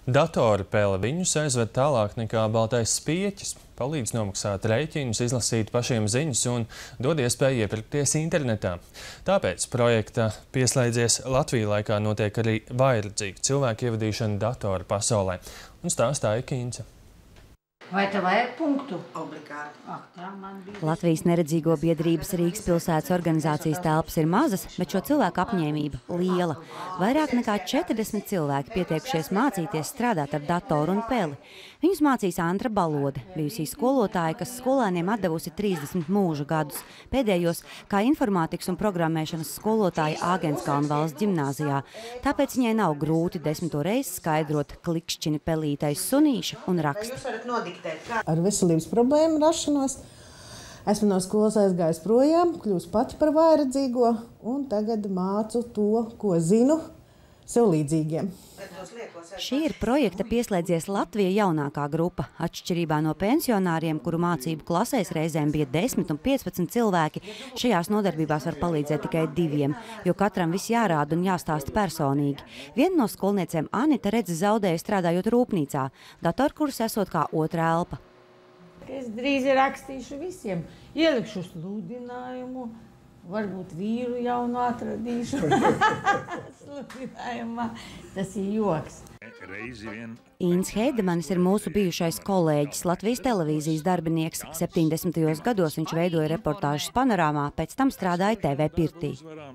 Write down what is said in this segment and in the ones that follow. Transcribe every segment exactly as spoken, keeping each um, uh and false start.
Datorpēle viņus aizved tālāk nekā baltais spieķis, palīdz nomaksāt rēķinus, izlasīt pašiem ziņas un dod iespēju iepirkties internetā. Tāpēc projekta Pieslēdzies Latviju laikā notiek arī vājredzīgu cilvēku ievadīšana datoru pasaulē. Un stāstā Ikīnce. Vai tev vajag punktu? Obligāti. Ah, tā man bija. Latvijas neredzīgo biedrības Rīgas pilsētas organizācijas telpas ir mazas, bet šo cilvēku apņēmība liela. Vairāk nekā četrdesmit cilvēki pieteikušies mācīties strādāt ar datoru un peli. Viņus mācīs Antra Balode, bijusī skolotāja, kas skolēniem atdevusi trīsdesmit mūža gadus. Pēdējos kā informātikas un programmēšanas skolotāja Āgenskalna valsts ģimnāzijā. Tāpēc viņai nav grūti desmito reizi skaidrot klikšķini pelītais sunīša un raksta. Ar veselības problēmu rašanos esmu no skolas aizgājis projām, kļūst pati par vājredzīgo un tagad mācu to, ko zinu, sev līdzīgiem. Šī ir projekta Pieslēdzies Latvija jaunākā grupa. Atšķirībā no pensionāriem, kuru mācību klasēs reizēm bija desmit un piecpadsmit cilvēki, šajās nodarbībās var palīdzēt tikai diviem, jo katram viss jārāda un jāstāsta personīgi. Viena no skolniecēm Anita redzi zaudēja strādājot rūpnīcā, datorkurs esot kā otra elpa. Es drīz rakstīšu visiem, ielikšu sludinājumu, varbūt vīru jaunu atradīšu. Sludinājumā. Tas ir joks. Īns Heidemanis ir mūsu bijušais kolēģis, Latvijas televīzijas darbinieks. septiņdesmitajos gados viņš veidoja reportāžas Panorāmā, pēc tam strādāja T V Pirtī.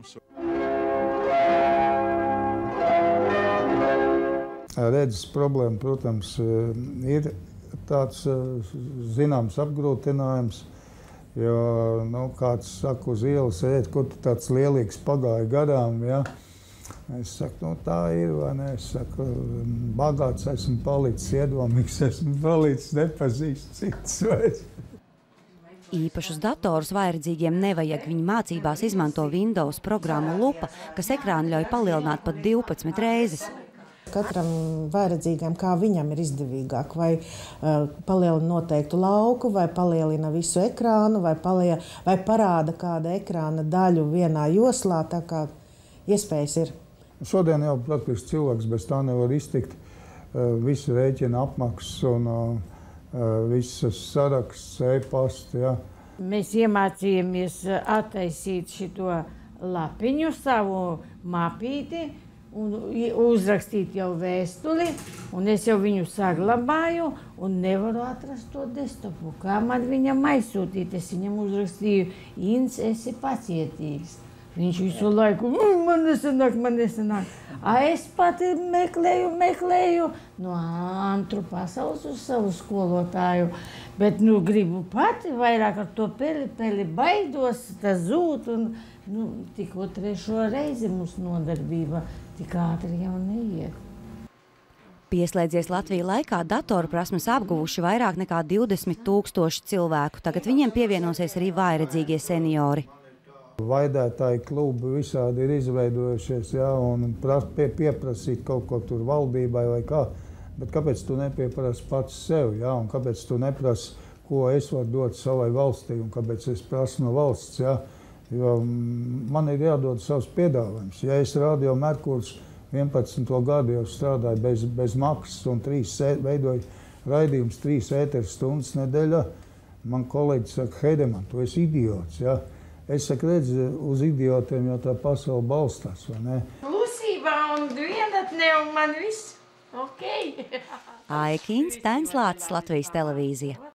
Redzes problēma, protams, ir tāds zināms apgrūtinājums, jo, nu, kāds saka uz ielas, ēd, kur tu tāds lielīgs pagāja garām, ja? Es saku, nu, tā ir, vai ne? Es saku, bagāts esmu palicis, iedomīgs esmu palicis, nepazīst citus vairs. Īpašus datorus vājredzīgiem nevajag. Viņi mācībās izmanto Windows programmu Lupa, kas ekrānu ļauj palielināt pat divpadsmit reizes. Katram vājredzīgam, kā viņam ir izdevīgāk, vai uh, palielina noteiktu lauku, vai palielina visu ekrānu, vai, palie, vai parāda kāda ekrāna daļu vienā joslā, tā kā iespējas ir. Šodien jau praktiski cilvēks bez tā nevar iztikt. Uh, visu rēķina apmaksas un uh, visas saraksts, e-pasti, ja. Mēs iemācījāmies attaisīt šito lapiņu, savu mapīti, un uzrakstīt jau vēstuli, un es jau viņu saglabāju, un nevaru atrast to desktopu. Kā man viņam aizsūtīt? Es viņam uzrakstīju, Inns, esi pacietīgs. Viņš visu laiku, man nesanāk, man nesanāk. A, es pati meklēju, meklēju no Antru pasaules uz savu skolotāju, bet, nu, gribu pati vairāk ar to peli, peli baidos, tas zūt, un, nu, tikko trešo reizi mūsu nodarbība tik ātri jau neiet. Pieslēdzies Latviju laikā datoru prasmes apguvuši vairāk nekā divdesmit tūkstoši cilvēku. Tagad viņiem pievienosies arī vājredzīgie seniori. Vaidētāji klubi visādi ir izveidojušies, ja, un pie, pieprasīt kaut ko tur valdībai vai kā. Bet kāpēc tu nepieprasi pats sev, ja, un kāpēc tu neprasi, ko es varu dot savai valstī, un kāpēc es prasu no valsts, ja. Jo man ir jādod savs piedāvājums. Ja es Radio Merkurs vienpadsmito gadu jau strādāju bez, bez maksas un trīs, veidoju raidījums trīs ēteru stundas nedēļā, man kolēģi saka, Heidemann, tu esi idiots. Ja? Es saku, redz, uz idiotiem jau tā pasaule balstās, vai ne? Klusībā un vienatnē un man viss ok. Ikīnce, Tainis Lācis, Latvijas televīzija.